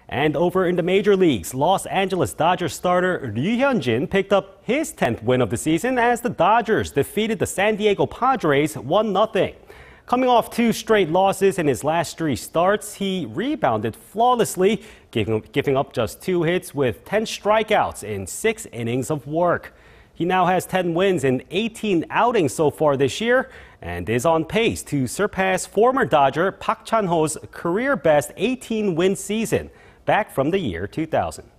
And over in the major leagues, Los Angeles Dodgers starter Ryu Hyun-jin picked up his 10th win of the season as the Dodgers defeated the San Diego Padres 1-0. Coming off 2 straight losses in his last 3 starts, he rebounded flawlessly, giving up just 2 hits with 10 strikeouts in 6 innings of work. He now has 10 wins in 18 outings so far this year and is on pace to surpass former Dodger Park Chan-ho's career-best 18-win season back from the year 2000.